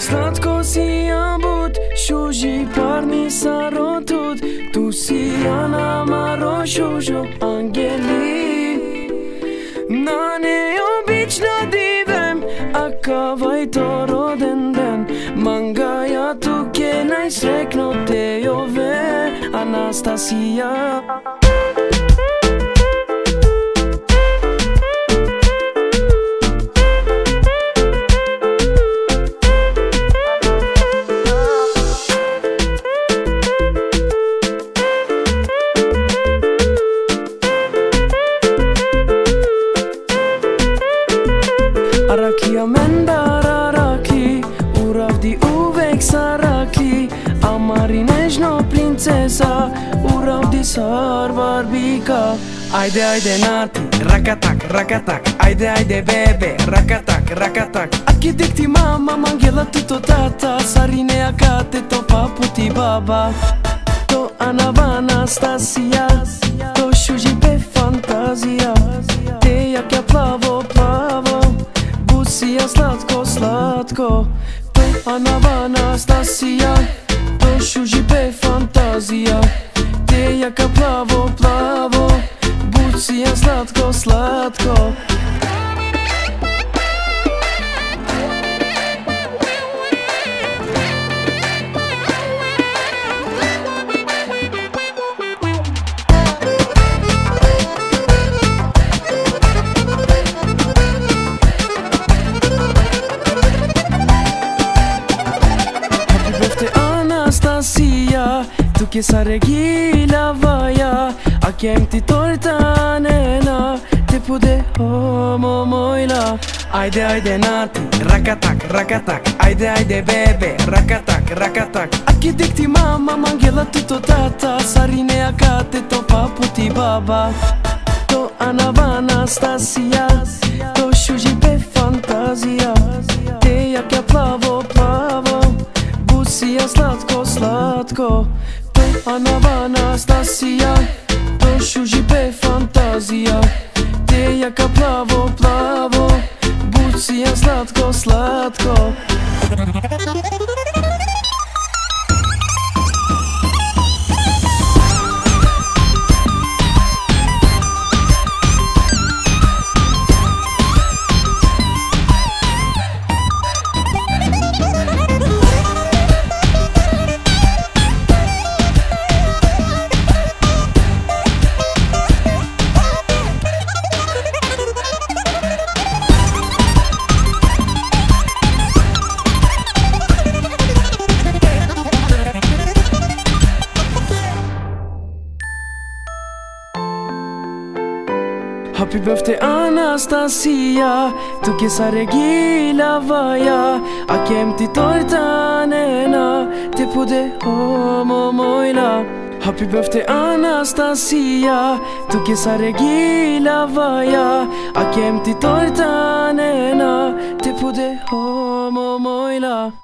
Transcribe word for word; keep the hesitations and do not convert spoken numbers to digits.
Slatko si ambut, shuji parmi sarotut. Tu si ana maro shusho angeli. Nane obično divem, aka vajtoro den den. Mangaya tu ke najsrekno te jove, Anastasia. Araki amendar araki, uravdi uvek saraki. Amari nežno princesa, uravdi sar barbika. Ajde, ajde nati, rakatak, rakatak. Ajde, ajde bebe, rakatak, rakatak. Aki dikti mama, mangela tuto tata. Sarine akate to paputi baba. To Anava Anastasia, to shuji pe fantazija. Te jak ja plavo, plavo. Busija slatko, slatko. To Anava Anastasia, to shuji pe fantazija. Te jaka plavo, plavo. Busija slatko, slatko. Anastasia, tu che sare gila vaja. A kem ti torta nena, te pude homo mojla. Ajde, ajde nati, rakatak, rakatak. Ajde, ajde bebe, rakatak, rakatak. Aki dikti mama, mangela tuto tata. Sarine akate to paputi baba. To Anava Anastasia, to shuji pe fantazija. Te jak ja plavo, plavo. Busija slatko, slatko. To Anava Anastasia, to shuji pe fantazija. Te jaka plavo, plavo. Busija slatko, slatko. Happy birthday Anastasia, tu che sare gila vaja. A kem ti torta nena, te pude homo mojla. Happy birthday Anastasia, tu che sare gila vaja. A kem ti torta nena, te pude homo mojla.